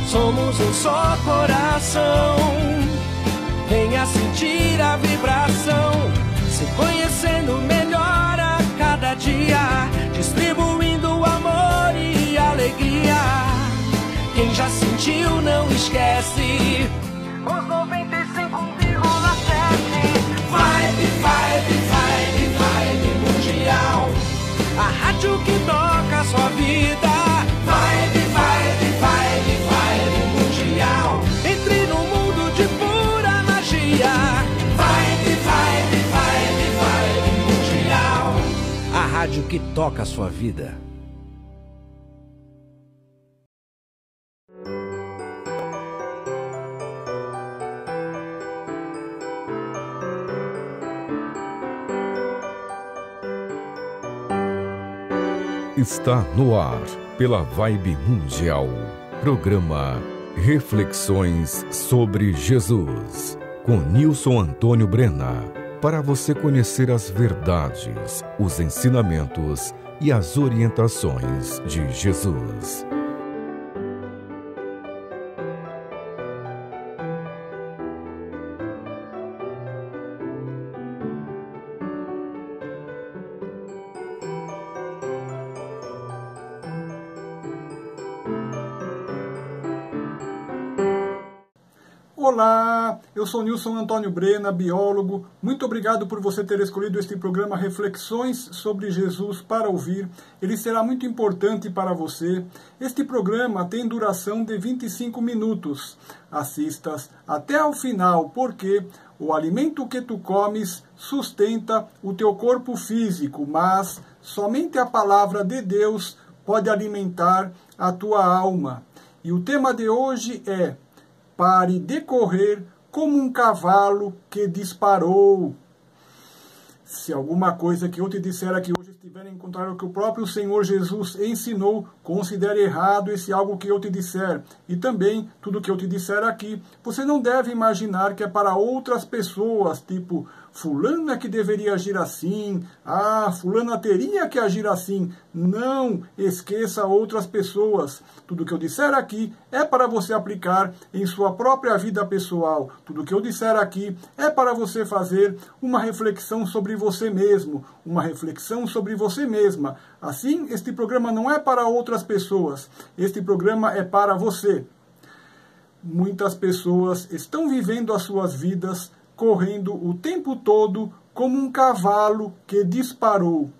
somos um só coração. Venha sentir a vibração, se conhecendo melhor a cada dia, distribuindo amor e alegria. Quem já sentiu não esquece os 95,7. Vibe mundial, a rádio que toca a sua vida. Vibe mundial, entre no mundo de pura magia. Vibe mundial, a rádio que toca a sua vida. Está no ar, pela Vibe Mundial, programa Reflexões sobre Jesus, com Nilson Antônio Brena, para você conhecer as verdades, os ensinamentos e as orientações de Jesus. Olá, eu sou Nilson Antônio Brena, biólogo. Muito obrigado por você ter escolhido este programa Reflexões sobre Jesus para ouvir. Ele será muito importante para você. Este programa tem duração de 25 minutos. Assistas até ao final, porque o alimento que tu comes sustenta o teu corpo físico, mas somente a palavra de Deus pode alimentar a tua alma. E o tema de hoje é: pare de correr como um cavalo que disparou. Se alguma coisa que eu te disser aqui hoje estiver em contrário ao que o próprio Senhor Jesus ensinou, considere errado esse algo que eu te disser. E também, tudo que eu te disser aqui, você não deve imaginar que é para outras pessoas, tipo, fulana que deveria agir assim, fulana teria que agir assim. Não esqueça outras pessoas. Tudo que eu disser aqui é para você aplicar em sua própria vida pessoal. Tudo que eu disser aqui é para você fazer uma reflexão sobre você mesmo, uma reflexão sobre você mesma. Assim, este programa não é para outras pessoas, este programa é para você. Muitas pessoas estão vivendo as suas vidas correndo o tempo todo como um cavalo que disparou.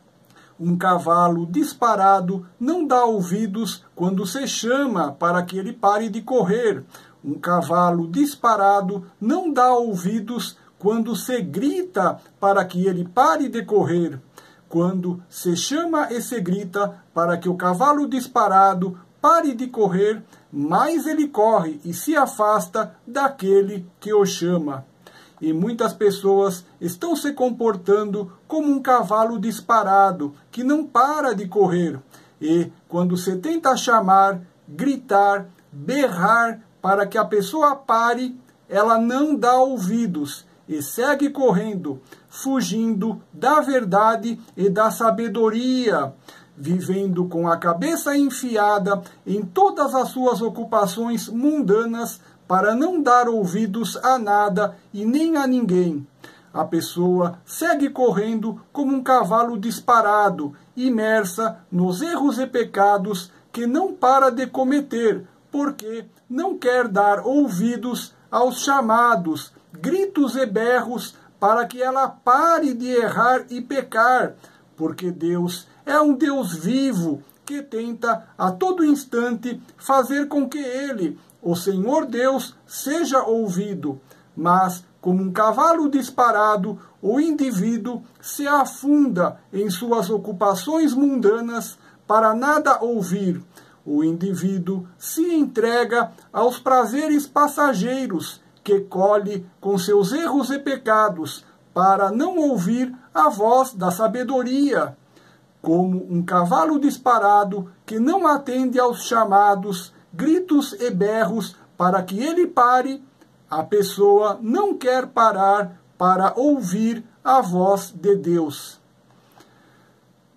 Um cavalo disparado não dá ouvidos quando se chama para que ele pare de correr. Um cavalo disparado não dá ouvidos quando se grita para que ele pare de correr. Quando se chama e se grita para que o cavalo disparado pare de correr, mais ele corre e se afasta daquele que o chama. E muitas pessoas estão se comportando como um cavalo disparado, que não para de correr. E quando se tenta chamar, gritar, berrar para que a pessoa pare, ela não dá ouvidos e segue correndo, fugindo da verdade e da sabedoria, vivendo com a cabeça enfiada em todas as suas ocupações mundanas, para não dar ouvidos a nada e nem a ninguém. A pessoa segue correndo como um cavalo disparado, imersa nos erros e pecados que não para de cometer, porque não quer dar ouvidos aos chamados, gritos e berros para que ela pare de errar e pecar, porque Deus é um Deus vivo que tenta a todo instante fazer com que ele, o Senhor Deus, seja ouvido. Mas, como um cavalo disparado, o indivíduo se afunda em suas ocupações mundanas para nada ouvir. O indivíduo se entrega aos prazeres passageiros que colhe com seus erros e pecados, para não ouvir a voz da sabedoria. Como um cavalo disparado que não atende aos chamados, gritos e berros para que ele pare, a pessoa não quer parar para ouvir a voz de Deus.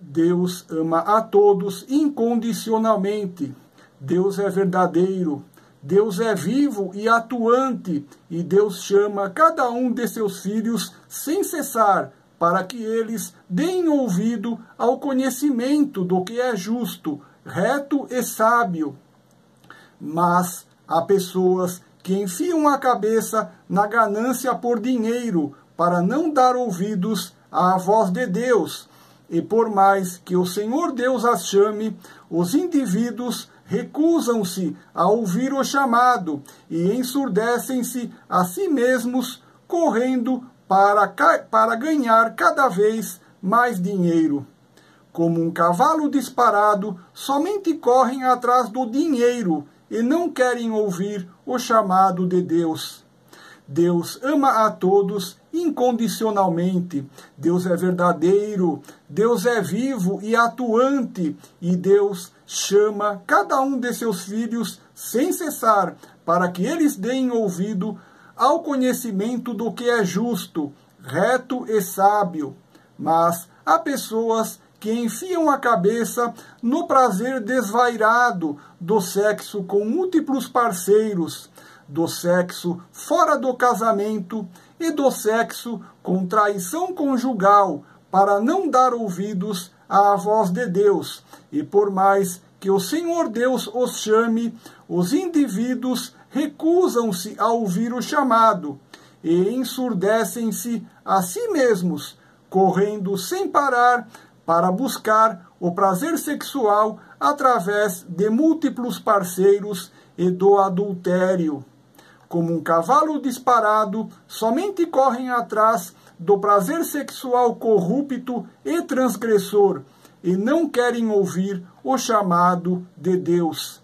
Deus ama a todos incondicionalmente. Deus é verdadeiro. Deus é vivo e atuante, e Deus chama cada um de seus filhos sem cessar, para que eles deem ouvido ao conhecimento do que é justo, reto e sábio. Mas há pessoas que enfiam a cabeça na ganância por dinheiro, para não dar ouvidos à voz de Deus. E por mais que o Senhor Deus as chame, os indivíduos recusam-se a ouvir o chamado e ensurdecem-se a si mesmos, correndo para ganhar cada vez mais dinheiro. Como um cavalo disparado, somente correm atrás do dinheiro e não querem ouvir o chamado de Deus. Deus ama a todos incondicionalmente. Deus é verdadeiro, Deus é vivo e atuante, e Deus chama cada um de seus filhos sem cessar, para que eles deem ouvido ao conhecimento do que é justo, reto e sábio. Mas há pessoas que enfiam a cabeça no prazer desvairado do sexo com múltiplos parceiros, do sexo fora do casamento e do sexo com traição conjugal, para não dar ouvidos à voz de Deus. E por mais que o Senhor Deus os chame, os indivíduos recusam-se a ouvir o chamado e ensurdecem-se a si mesmos, correndo sem parar para buscar o prazer sexual através de múltiplos parceiros e do adultério. Como um cavalo disparado, somente correm atrás do prazer sexual corrupto e transgressor, e não querem ouvir o chamado de Deus.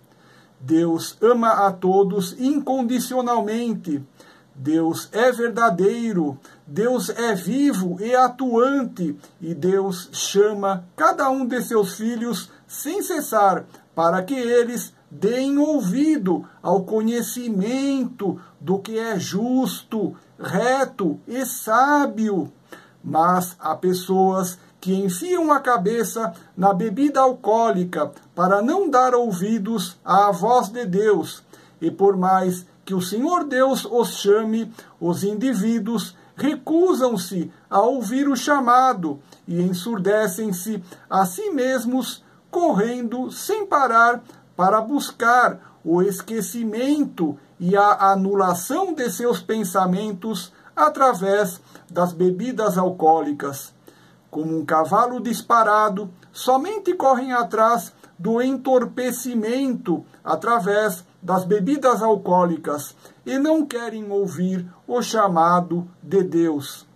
Deus ama a todos incondicionalmente. Deus é verdadeiro, Deus é vivo e atuante, e Deus chama cada um de seus filhos sem cessar, para que eles deem ouvido ao conhecimento do que é justo, reto e sábio. Mas há pessoas que enfiam a cabeça na bebida alcoólica para não dar ouvidos à voz de Deus. E por mais que o Senhor Deus os chame, os indivíduos recusam-se a ouvir o chamado e ensurdecem-se a si mesmos, correndo sem parar para buscar o esquecimento e a anulação de seus pensamentos através das bebidas alcoólicas. Como um cavalo disparado, somente correm atrás do entorpecimento através das bebidas alcoólicas e não querem ouvir o chamado de Deus.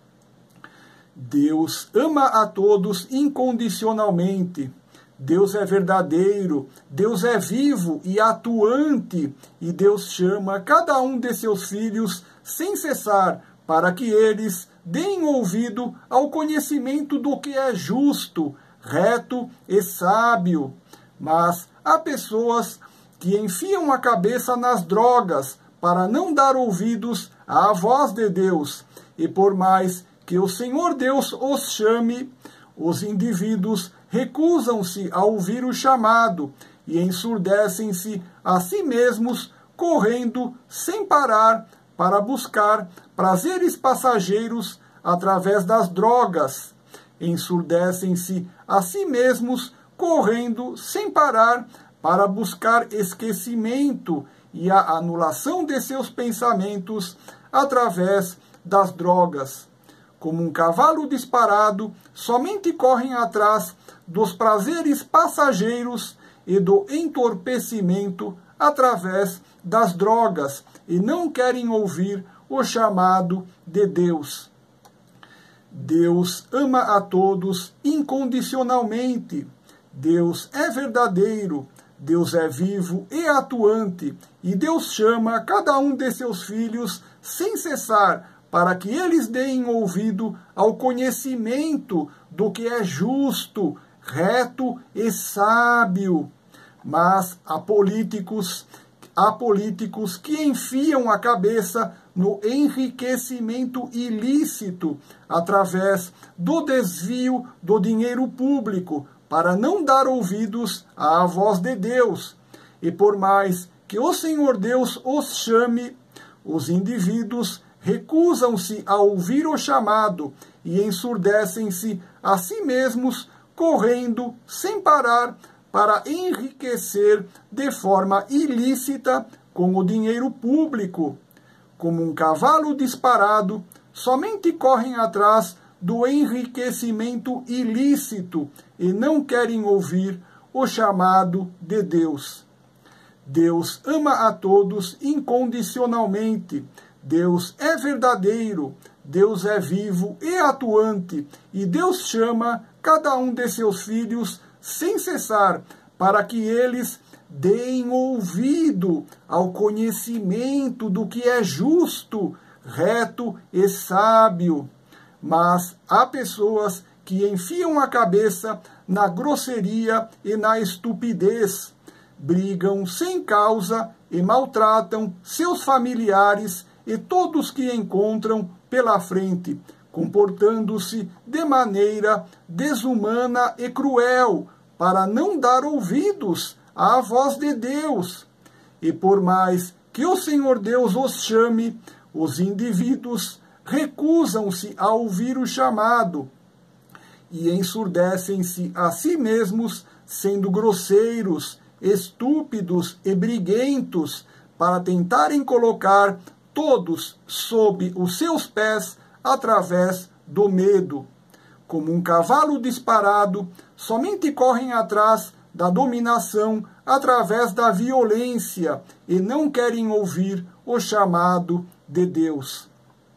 Deus ama a todos incondicionalmente. Deus é verdadeiro, Deus é vivo e atuante, e Deus chama cada um de seus filhos sem cessar, para que eles deem ouvido ao conhecimento do que é justo, reto e sábio. Mas há pessoas que enfiam a cabeça nas drogas para não dar ouvidos à voz de Deus, e por mais que o Senhor Deus os chame, os indivíduos recusam-se a ouvir o chamado e ensurdecem-se a si mesmos, correndo sem parar para buscar prazeres passageiros através das drogas. Ensurdecem-se a si mesmos, correndo sem parar para buscar esquecimento e a anulação de seus pensamentos através das drogas. Como um cavalo disparado, somente correm atrás dos prazeres passageiros e do entorpecimento através das drogas e não querem ouvir o chamado de Deus. Deus ama a todos incondicionalmente. Deus é verdadeiro, Deus é vivo e atuante, e Deus chama cada um de seus filhos sem cessar, para que eles deem ouvido ao conhecimento do que é justo, reto e sábio. Mas há políticos que enfiam a cabeça no enriquecimento ilícito através do desvio do dinheiro público, para não dar ouvidos à voz de Deus. E por mais que o Senhor Deus os chame, os indivíduos recusam-se a ouvir o chamado e ensurdecem-se a si mesmos, correndo sem parar para enriquecer de forma ilícita com o dinheiro público. Como um cavalo disparado, somente correm atrás do enriquecimento ilícito e não querem ouvir o chamado de Deus. Deus ama a todos incondicionalmente. Deus é verdadeiro, Deus é vivo e atuante, e Deus chama cada um de seus filhos sem cessar, para que eles deem ouvido ao conhecimento do que é justo, reto e sábio. Mas há pessoas que enfiam a cabeça na grosseria e na estupidez, brigam sem causa e maltratam seus familiares e todos que encontram pela frente, comportando-se de maneira desumana e cruel, para não dar ouvidos à voz de Deus. E por mais que o Senhor Deus os chame, os indivíduos recusam-se a ouvir o chamado e ensurdecem-se a si mesmos, sendo grosseiros, estúpidos e briguentos, para tentarem colocar todos sob os seus pés através do medo. Como um cavalo disparado, somente correm atrás da dominação através da violência e não querem ouvir o chamado de Deus.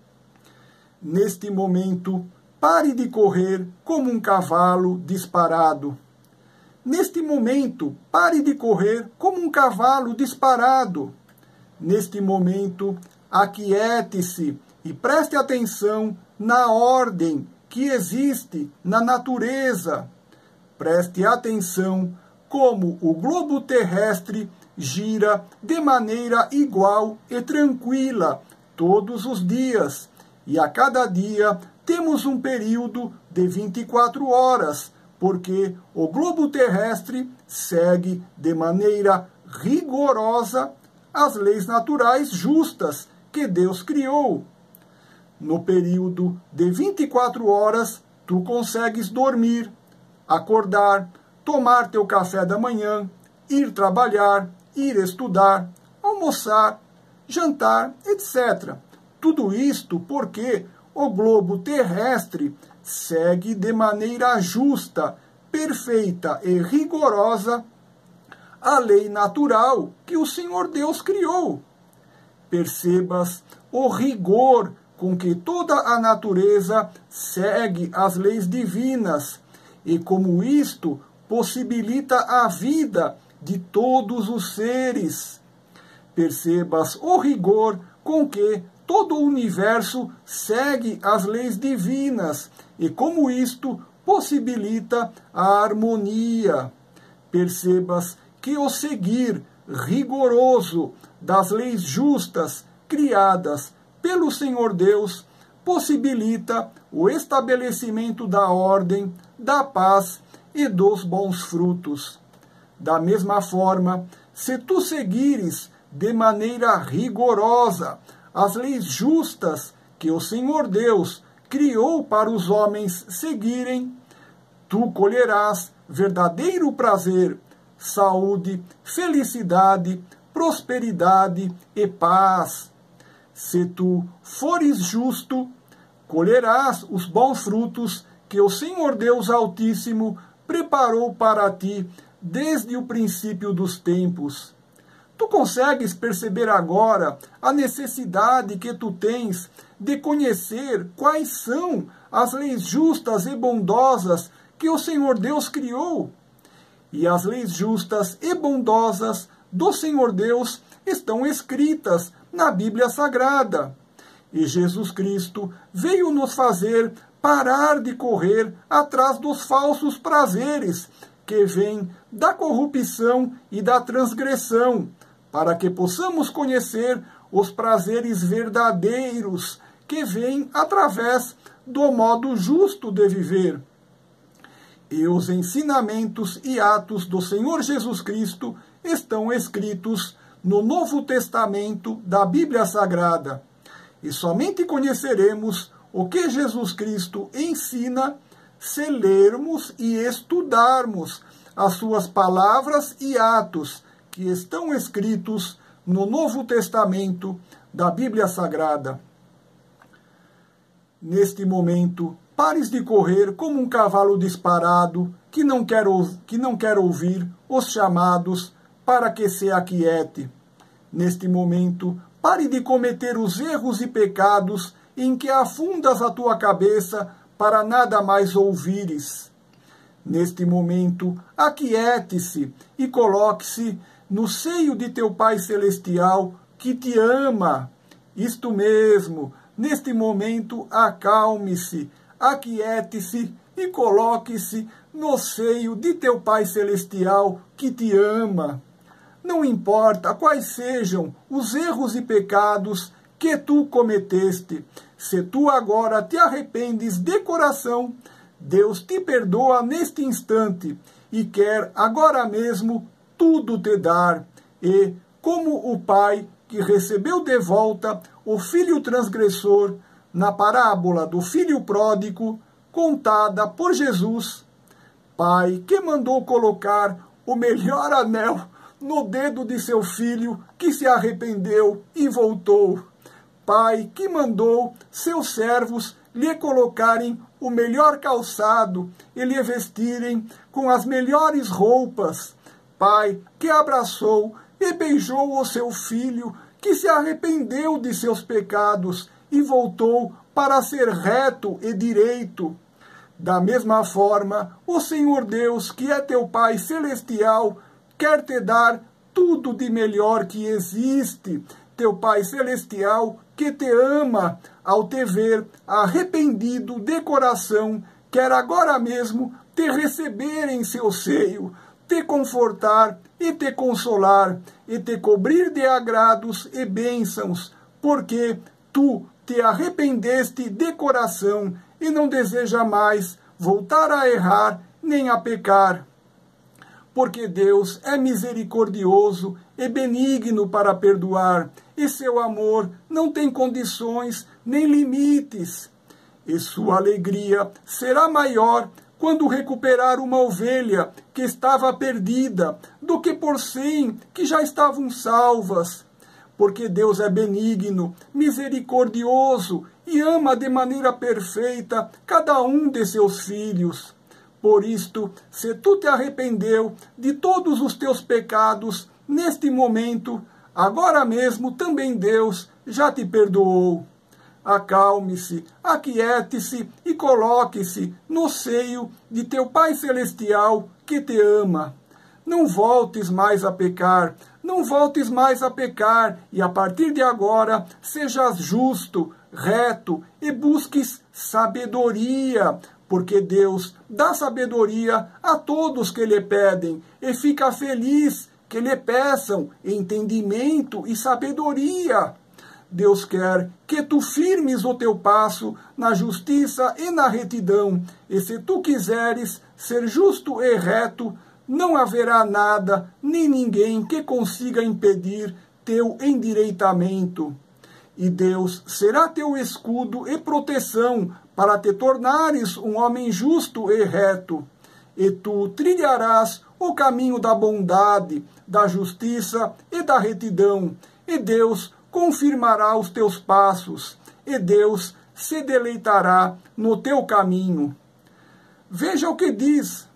Neste momento, pare de correr como um cavalo disparado. Neste momento, pare de correr como um cavalo disparado. Neste momento, aquiete-se e preste atenção na ordem que existe na natureza. Preste atenção como o globo terrestre gira de maneira igual e tranquila todos os dias. E a cada dia temos um período de 24 horas, porque o globo terrestre segue de maneira rigorosa as leis naturais justas que Deus criou. No período de 24 horas, tu consegues dormir, acordar, tomar teu café da manhã, ir trabalhar, ir estudar, almoçar, jantar, etc. Tudo isto porque o globo terrestre segue de maneira justa, perfeita e rigorosa a lei natural que o Senhor Deus criou. Percebas o rigor com que toda a natureza segue as leis divinas e como isto possibilita a vida de todos os seres. Percebas o rigor com que todo o universo segue as leis divinas e como isto possibilita a harmonia. Percebas que o seguir rigoroso das leis justas criadas pelo Senhor Deus possibilita o estabelecimento da ordem, da paz e dos bons frutos. Da mesma forma, se tu seguires de maneira rigorosa as leis justas que o Senhor Deus criou para os homens seguirem, tu colherás verdadeiro prazer, saúde, felicidade, prosperidade e paz. Se tu fores justo, colherás os bons frutos que o Senhor Deus Altíssimo preparou para ti desde o princípio dos tempos. Tu consegues perceber agora a necessidade que tu tens de conhecer quais são as leis justas e bondosas que o Senhor Deus criou? E as leis justas e bondosas do Senhor Deus estão escritas na Bíblia Sagrada. E Jesus Cristo veio nos fazer parar de correr atrás dos falsos prazeres que vêm da corrupção e da transgressão, para que possamos conhecer os prazeres verdadeiros que vêm através do modo justo de viver. E os ensinamentos e atos do Senhor Jesus Cristo estão escritos no Novo Testamento da Bíblia Sagrada. E somente conheceremos o que Jesus Cristo ensina se lermos e estudarmos as suas palavras e atos que estão escritos no Novo Testamento da Bíblia Sagrada. Neste momento, pares de correr como um cavalo disparado que não quer ouvir os chamados para que se aquiete. Neste momento, pare de cometer os erros e pecados em que afundas a tua cabeça para nada mais ouvires. Neste momento, aquiete-se e coloque-se no seio de teu Pai Celestial que te ama. Isto mesmo, neste momento, acalme-se, aquiete-se e coloque-se no seio de teu Pai Celestial que te ama. Não importa quais sejam os erros e pecados que tu cometeste, se tu agora te arrependes de coração, Deus te perdoa neste instante e quer agora mesmo tudo te dar. E, como o pai que recebeu de volta o filho transgressor na parábola do filho pródigo, contada por Jesus, pai que mandou colocar o melhor anel no dedo de seu filho que se arrependeu e voltou, pai que mandou seus servos lhe colocarem o melhor calçado e lhe vestirem com as melhores roupas, pai que abraçou e beijou o seu filho que se arrependeu de seus pecados e voltou para ser reto e direito. Da mesma forma, o Senhor Deus, que é teu Pai Celestial, quer te dar tudo de melhor que existe. Teu Pai Celestial, que te ama, ao te ver arrependido de coração, quer agora mesmo te receber em seu seio, te confortar e te consolar, e te cobrir de agrados e bênçãos, porque tu te arrependeste de coração e não deseja mais voltar a errar nem a pecar. Porque Deus é misericordioso e benigno para perdoar, e seu amor não tem condições nem limites. E sua alegria será maior quando recuperar uma ovelha que estava perdida, do que por 100 que já estavam salvas. Porque Deus é benigno, misericordioso e ama de maneira perfeita cada um de seus filhos. Por isto, se tu te arrependeu de todos os teus pecados neste momento, agora mesmo também Deus já te perdoou. Acalme-se, aquiete-se e coloque-se no seio de teu Pai Celestial que te ama. Não voltes mais a pecar, não voltes mais a pecar, e a partir de agora sejas justo, reto e busques sabedoria, porque Deus dá sabedoria a todos que lhe pedem, e fica feliz que lhe peçam entendimento e sabedoria. Deus quer que tu firmes o teu passo na justiça e na retidão, e se tu quiseres ser justo e reto, não haverá nada nem ninguém que consiga impedir teu endireitamento. E Deus será teu escudo e proteção para te tornares um homem justo e reto. E tu trilharás o caminho da bondade, da justiça e da retidão. E Deus confirmará os teus passos. E Deus se deleitará no teu caminho. Veja o que diz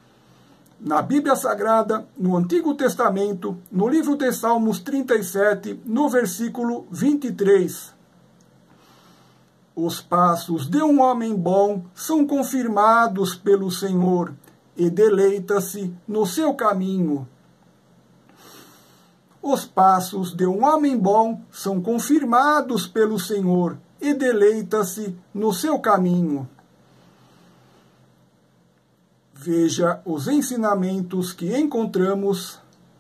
na Bíblia Sagrada, no Antigo Testamento, no livro de Salmos 37, no versículo 23. Os passos de um homem bom são confirmados pelo Senhor, e deleita-se no seu caminho. Os passos de um homem bom são confirmados pelo Senhor, e deleita-se no seu caminho. Veja os ensinamentos que encontramos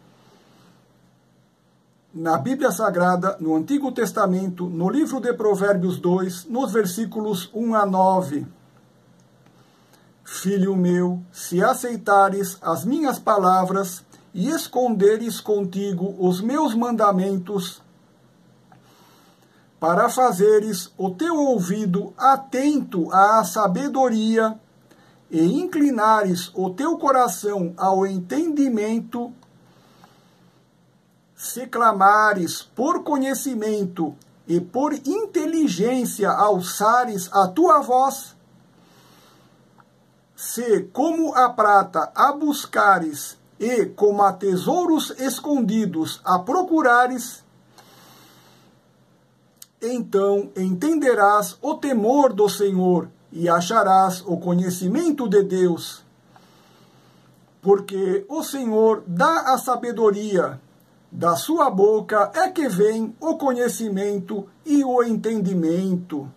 na Bíblia Sagrada, no Antigo Testamento, no livro de Provérbios 2, nos versículos 1 a 9. Filho meu, se aceitares as minhas palavras e esconderes contigo os meus mandamentos, para fazeres o teu ouvido atento à sabedoria, e inclinares o teu coração ao entendimento, se clamares por conhecimento e por inteligência alçares a tua voz, se como a prata a buscares e como a tesouros escondidos a procurares, então entenderás o temor do Senhor e acharás o conhecimento de Deus. Porque o Senhor dá a sabedoria, da sua boca é que vem o conhecimento e o entendimento.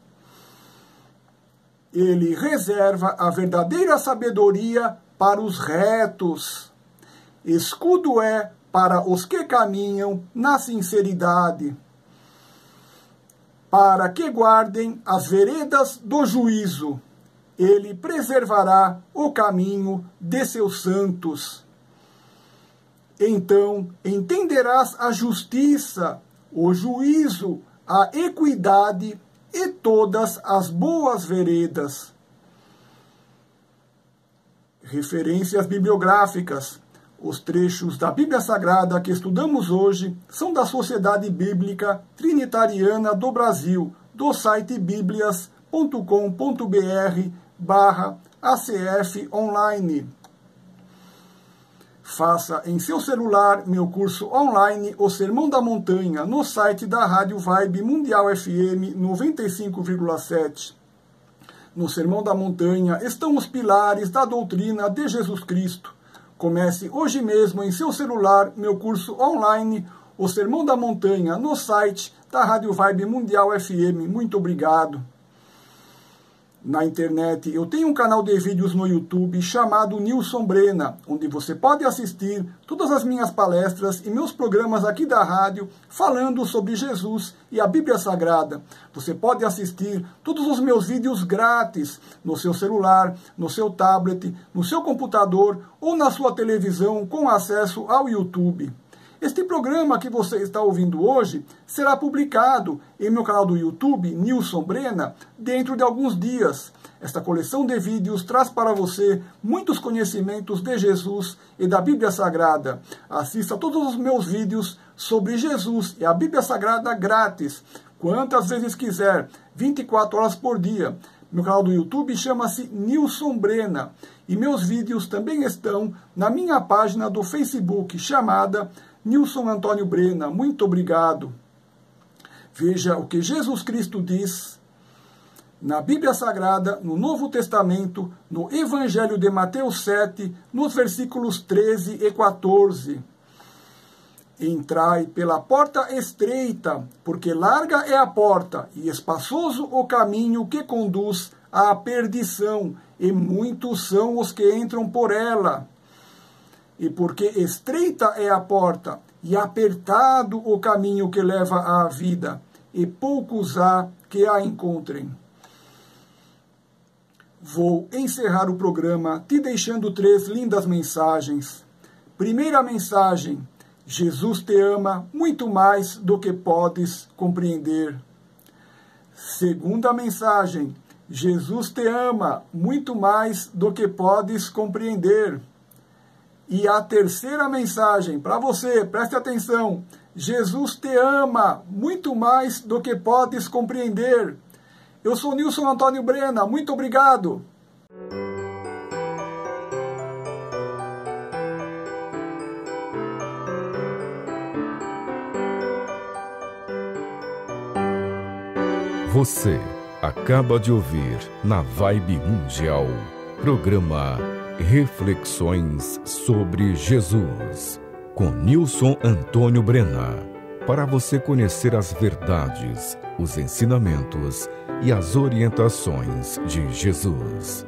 Ele reserva a verdadeira sabedoria para os retos. Escudo é para os que caminham na sinceridade, para que guardem as veredas do juízo. Ele preservará o caminho de seus santos. Então entenderás a justiça, o juízo, a equidade e todas as boas veredas. Referências bibliográficas. Os trechos da Bíblia Sagrada que estudamos hoje são da Sociedade Bíblica Trinitariana do Brasil, do site biblias.com.br/ACF online. Faça em seu celular meu curso online O Sermão da Montanha, no site da Rádio Vibe Mundial FM 95,7. No Sermão da Montanha estão os pilares da doutrina de Jesus Cristo. Comece hoje mesmo em seu celular meu curso online O Sermão da Montanha, no site da Rádio Vibe Mundial FM. Muito obrigado. Na internet, eu tenho um canal de vídeos no YouTube chamado Nilson Brena, onde você pode assistir todas as minhas palestras e meus programas aqui da rádio falando sobre Jesus e a Bíblia Sagrada. Você pode assistir todos os meus vídeos grátis no seu celular, no seu tablet, no seu computador ou na sua televisão com acesso ao YouTube. Este programa que você está ouvindo hoje será publicado em meu canal do YouTube, Nilson Brena, dentro de alguns dias. Esta coleção de vídeos traz para você muitos conhecimentos de Jesus e da Bíblia Sagrada. Assista todos os meus vídeos sobre Jesus e a Bíblia Sagrada grátis, quantas vezes quiser, 24 horas por dia. Meu canal do YouTube chama-se Nilson Brena e meus vídeos também estão na minha página do Facebook chamada Nilson Antônio Brena. Muito obrigado. Veja o que Jesus Cristo diz na Bíblia Sagrada, no Novo Testamento, no Evangelho de Mateus 7, nos versículos 13 e 14. Entrai pela porta estreita, porque larga é a porta, e espaçoso o caminho que conduz à perdição, e muitos são os que entram por ela. E porque estreita é a porta, e apertado o caminho que leva à vida, e poucos há que a encontrem. Vou encerrar o programa te deixando 3 lindas mensagens. Primeira mensagem: Jesus te ama muito mais do que podes compreender. Segunda mensagem: Jesus te ama muito mais do que podes compreender. E a terceira mensagem para você, preste atenção: Jesus te ama muito mais do que podes compreender. Eu sou Nilson Antônio Brena, muito obrigado. Você acaba de ouvir na Vibe Mundial, programa Reflexões sobre Jesus, com Nilson Antônio Brena. Para você conhecer as verdades, os ensinamentos e as orientações de Jesus.